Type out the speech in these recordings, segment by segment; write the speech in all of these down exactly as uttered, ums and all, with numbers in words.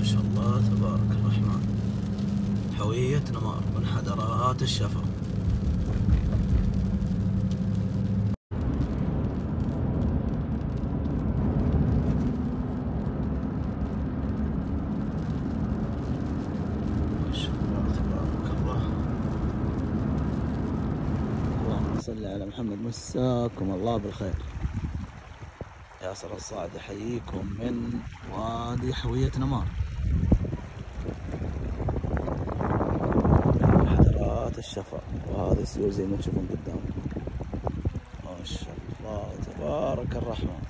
شاء الله تبارك الرحمن. هوية نمار من حضرات الشفا. ما شاء الله تبارك الله. اللهم صل على محمد. مساكم الله بالخير. ياسر الصاعد يحييكم من وادي حوية نمار، حضرات الشفا. وهذا السيول زي ما تشوفون قدامكم. ما شاء الله تبارك الرحمن.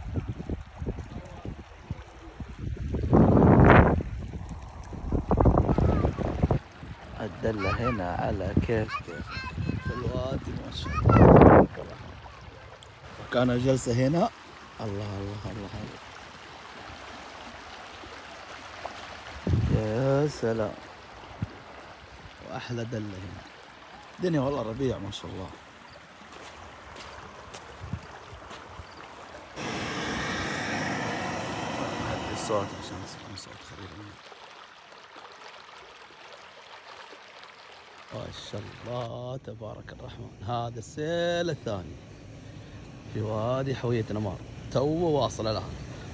الدلة هنا على كيف كيف في الوادي. ما شاء الله تبارك الرحمن. وكان الجلسة هنا. الله الله الله الله. يا سلام. واحلى دلة هنا. الدنيا والله ربيع ما شاء الله. هدي الصوت عشان تسمعون صوت خليل. ما شاء الله تبارك الرحمن. هذا السيل الثاني في وادي حوية نمار، توه واصل الآن.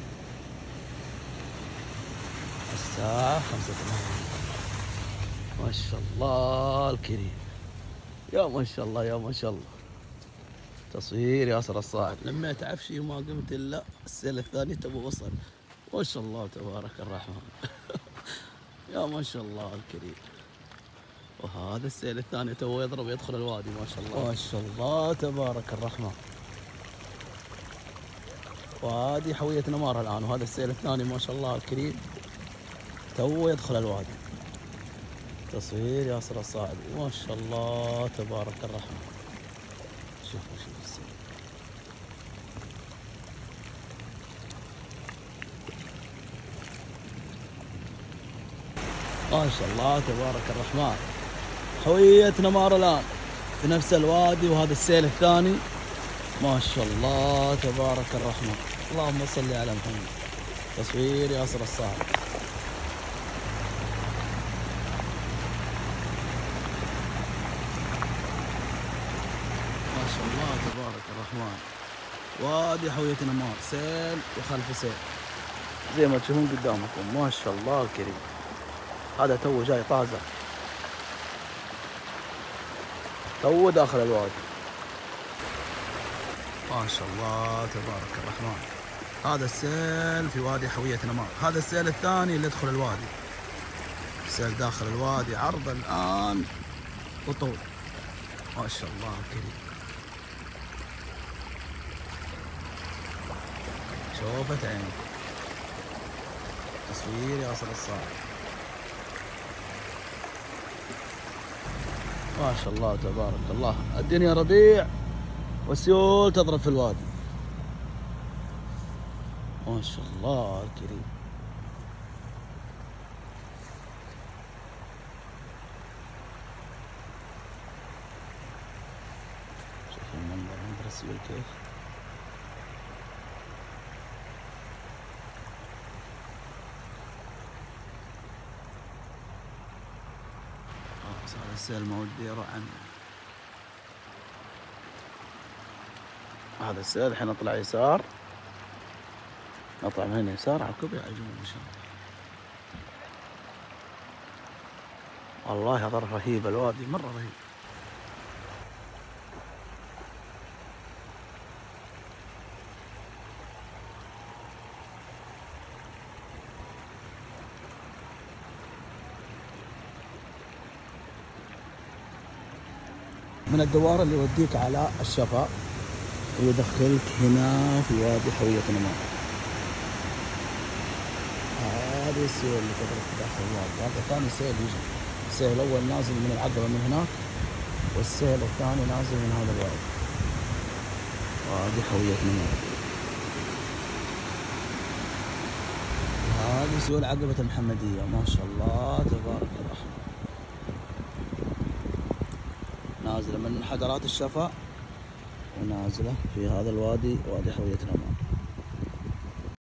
الساعة خمسة مساء. ما شاء الله الكريم. يا ما شاء الله يا ما شاء الله. تصوير ياسر الصاعد. لميت عفشي وما قمت إلا السيل الثاني توه وصل. ما شاء الله تبارك الرحمن. يا ما شاء الله الكريم. وهذا السيل الثاني توه يضرب يدخل الوادي. ما شاء الله ما شاء الله تبارك الرحمن. وادي حوية نمار الآن. وهذا السيل الثاني ما شاء الله الكريم توه يدخل الوادي. تصوير ياسر الصاعد. ما شاء الله تبارك الرحمن. شوفوا شوفوا السيل. ما شاء الله تبارك الرحمن. حوية نمار الآن في نفس الوادي. وهذا السيل الثاني. ما شاء الله تبارك الرحمن. اللهم صل على محمد. تصوير ياسر الصاعد. ما شاء الله تبارك الرحمن. وادي حوية نمار سيل وخلف سيل زي ما تشوفون قدامكم. ما شاء الله الكريم. هذا تو جاي طازة، تو داخل الوادي. ما شاء الله تبارك الرحمن. هذا السيل في وادي حوية نمار. هذا السيل الثاني اللي يدخل الوادي. السيل داخل الوادي عرض الآن وطول. ما شاء الله الكريم. شوفت عينك. تصوير ياسر الصاعد. ما شاء الله تبارك الله. الدنيا ربيع والسيول تضرب في الوادي. ما شاء الله الكريم. شوف المنظر منظر السيول كيف. هذا السيل ما ودي يروح عنه. هذا السيل الحين اطلع يسار. اطلع من هنا يسار على الكوبري على الجنوب ان شاء الله. والله هذا رهيب الوادي مره رهيب. من الدوار اللي يوديك على الشفا ويدخلك هنا في وادي حوية نمار. هذه السيول اللي تضرب داخل الوادي. هذا ثاني سيل يجي. السيل الأول نازل من العقبة من هناك، والسيل الثاني نازل من هذا الوادي. وادي حوية نمار. هذه سيول عقبة المحمدية. ما شاء الله تبارك الرحمن. نازلة من حضرات الشفا ونازلة في هذا الوادي، وادي حوية نمار.